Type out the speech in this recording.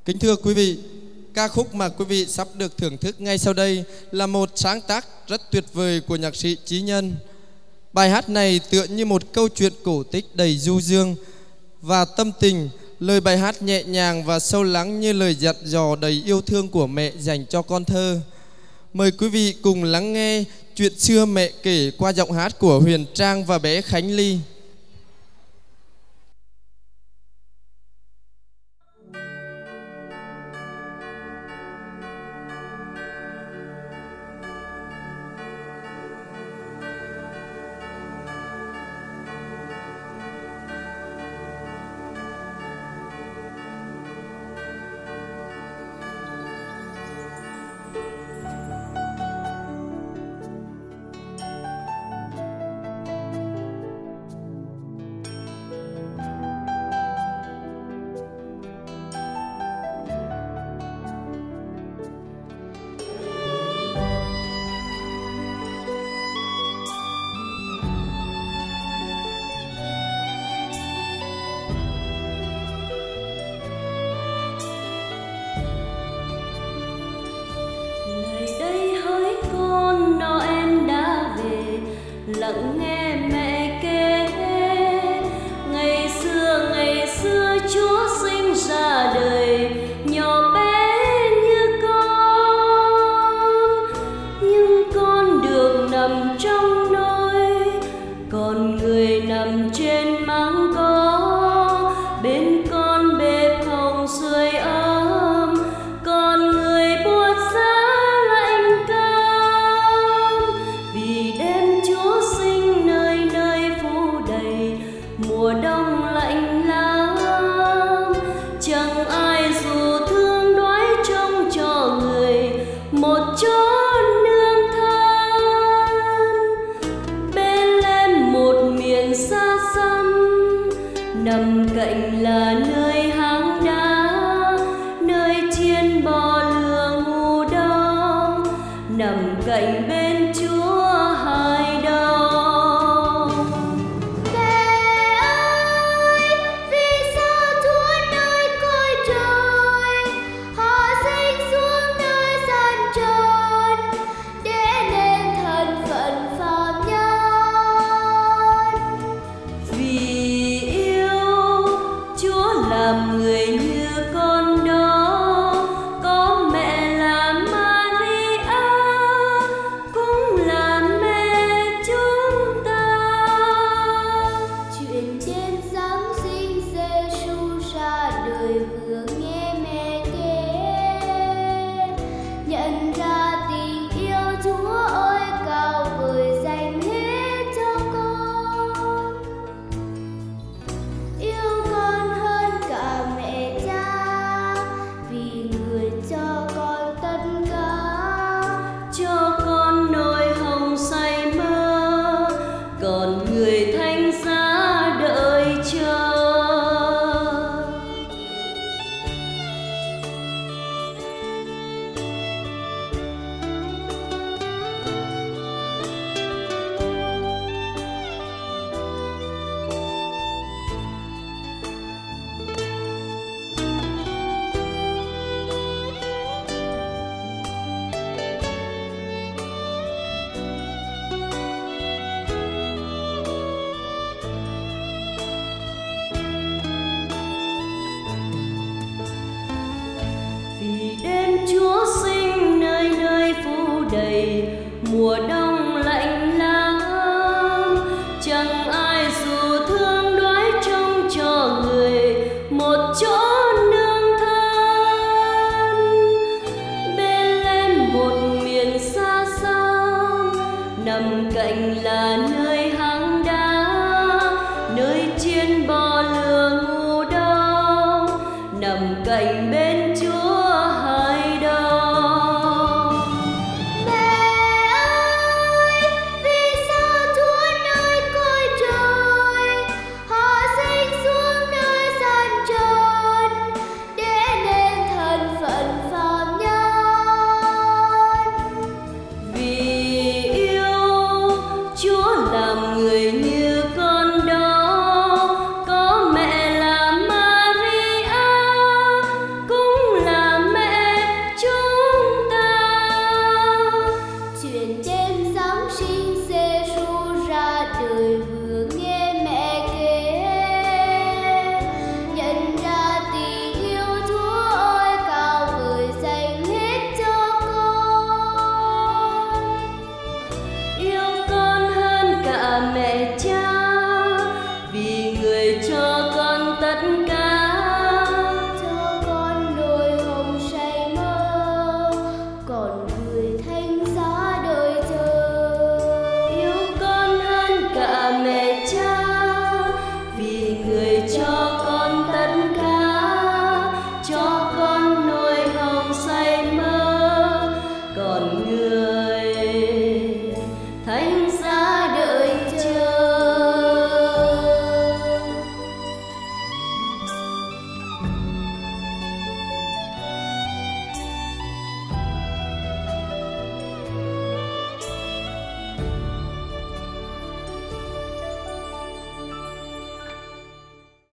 Kính thưa quý vị, ca khúc mà quý vị sắp được thưởng thức ngay sau đây là một sáng tác rất tuyệt vời của nhạc sĩ Chí Nhân. Bài hát này tựa như một câu chuyện cổ tích đầy du dương và tâm tình. Lời bài hát nhẹ nhàng và sâu lắng như lời dặn dò đầy yêu thương của mẹ dành cho con thơ. Mời quý vị cùng lắng nghe chuyện xưa mẹ kể qua giọng hát của Huyền Trang và bé Khánh Ly. Lặng nghe mẹ kể ngày xưa Chúa sinh ra đời nhỏ bé như con, nhưng con được nằm trong nôi, còn người nằm trên máng có, bên con bếp hồng sưởi ấm, còn người buốt giá lạnh cam. Vì đêm Chúa sinh nơi nơi phủ đầy, mùa đông lạnh lắm, chẳng ai dù thương đói trông cho người một chốn nương than. Bên lên một miền xa xăm, nằm cạnh là nơi hang đá, nơi chiên bò lừa ngủ đông, nằm cạnh bên Chúa hài đồng. Mẹ ơi, vì sao Chúa nơi cõi trời, họ sinh xuống nơi gian trần để nên thân phận phàm nhân? Vì yêu Chúa làm người như con đó, có mẹ là Maria, cũng là mẹ chúng ta. Chuyện đêm Giáng sinh Giê-xu ra đời vừa nghe mẹ kể, nhận ra tình yêu Chúa ơi cao vời dành hết cho con. Yêu con hơn cả mẹ cha, vì người cho con tất cả, cho con nỗi hồng say mơ, còn người thánh giá đợi chờ. Vì đêm Chúa sinh nơi nơi phủ đầy, mùa đông lạnh lắm, chẳng ai dù thương đói trông cho người một chỗ nương than. Bên lên một miền xa xăm, nằm cạnh là nơi hang đá, nơi chiên bò lừa ngủ đông, nằm cạnh bên Chúa hài đồng. Mẹ ơi, vì sao Chúa nơi cõi trời, họ sinh xuống nơi gian trần để nên thân phận phàm nhân? Vì yêu Chúa làm người như con đó, có mẹ là Maria, cũng tất cả.